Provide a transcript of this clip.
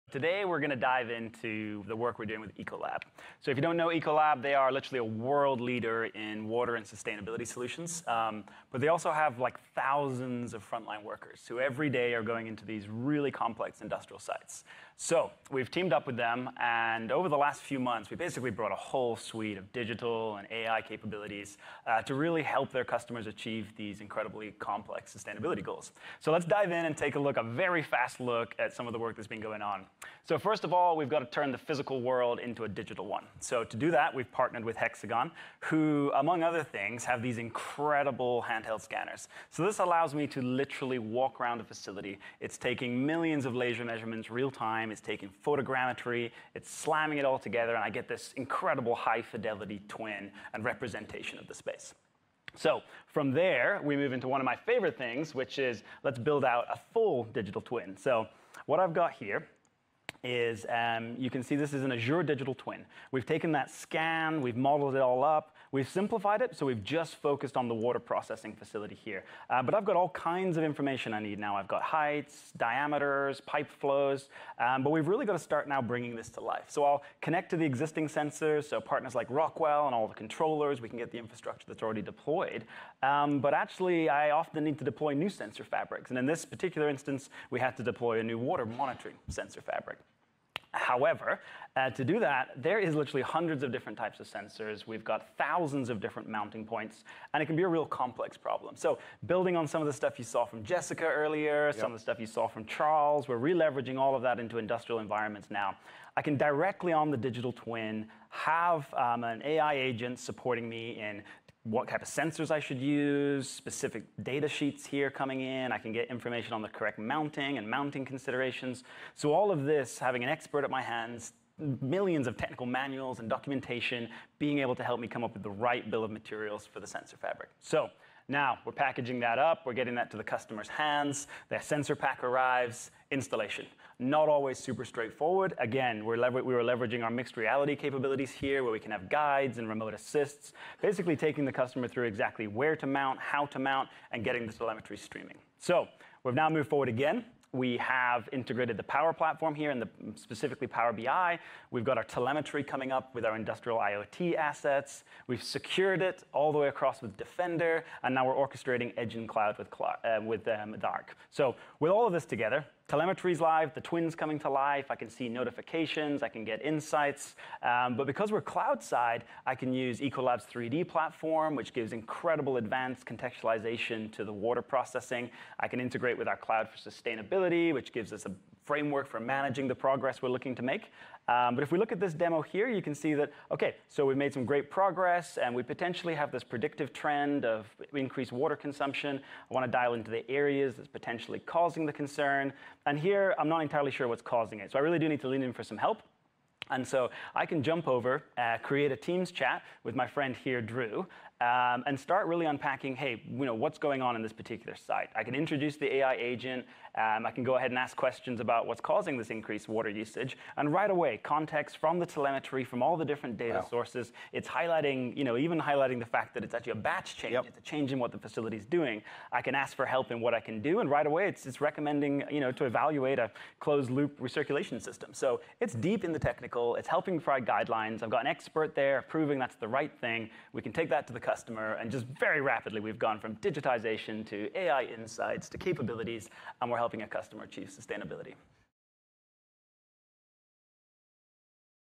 Today, we're going to dive into the work we're doing with Ecolab. So if you don't know Ecolab, they are literally a world leader in water and sustainability solutions. But they also have like thousands of frontline workers who every day are going into these really complex industrial sites. So we've teamed up with them, and over the last few months, we basically brought a whole suite of digital and AI capabilities to really help their customers achieve these incredibly complex sustainability goals. So let's dive in and take a very fast look at some of the work that's been going on. So first of all, we've got to turn the physical world into a digital one. So to do that, we've partnered with Hexagon, who, among other things, have these incredible handheld scanners. So this allows me to literally walk around a facility. It's taking millions of laser measurements real time. It's taking photogrammetry. It's slamming it all together, and I get this incredible high-fidelity twin and representation of the space. So from there, we move into one of my favorite things, which is let's build out a full digital twin. So what I've got here is you can see this is an Azure digital twin. We've taken that scan, we've modeled it all up, we've simplified it, so we've just focused on the water processing facility here. But I've got all kinds of information I need now. I've got heights, diameters, pipe flows, but we've really got to start now bringing this to life. So I'll connect to the existing sensors, so partners like Rockwell and all the controllers, we can get the infrastructure that's already deployed. But actually, I often need to deploy new sensor fabrics. And in this particular instance, we had to deploy a new water monitoring sensor fabric. However, to do that, there is literally hundreds of different types of sensors. We've got thousands of different mounting points, and it can be a real complex problem. So building on some of the stuff you saw from Jessica earlier, some of the stuff you saw from Charles, we're re-leveraging all of that into industrial environments now. I can directly on the digital twin have an AI agent supporting me in what type of sensors I should use, specific data sheets here coming in. I can get information on the correct mounting and mounting considerations. So all of this, having an expert at my hands, millions of technical manuals and documentation, being able to help me come up with the right bill of materials for the sensor fabric. So now we're packaging that up, we're getting that to the customer's hands, their sensor pack arrives, installation. Not always super straightforward. Again, we were leveraging our mixed reality capabilities here where we can have guides and remote assists, basically taking the customer through exactly where to mount, how to mount, and getting the telemetry streaming. So we've now moved forward again. We have integrated the Power Platform here, and specifically Power BI. We've got our telemetry coming up with our industrial IoT assets. We've secured it all the way across with Defender, and now we're orchestrating Edge and Cloud with Dark. So with all of this together, telemetry's live, the twin's coming to life, I can see notifications, I can get insights. But because we're cloud side, I can use Ecolab's 3D platform, which gives incredible advanced contextualization to the water processing. I can integrate with our cloud for sustainability, which gives us a framework for managing the progress we're looking to make. But if we look at this demo here, you can see that, okay, so we've made some great progress, and we potentially have this predictive trend of increased water consumption. I want to dial into the areas that's potentially causing the concern. And here, I'm not entirely sure what's causing it. So I really do need to lean in for some help. And so I can jump over, create a Teams chat with my friend here, Drew, and start really unpacking, hey, what's going on in this particular site. I can introduce the AI agent. I can go ahead and ask questions about what's causing this increased water usage. And right away, context from the telemetry, from all the different data sources, it's highlighting, even highlighting the fact that it's actually a batch change. It's a change in what the facility's doing. I can ask for help in what I can do. And right away, it's recommending to evaluate a closed-loop recirculation system. So it's deep in the technical. It's helping provide guidelines. I've got an expert there proving that's the right thing. We can take that to the customer, and just very rapidly, we've gone from digitization to AI insights to capabilities, and we're helping a customer achieve sustainability.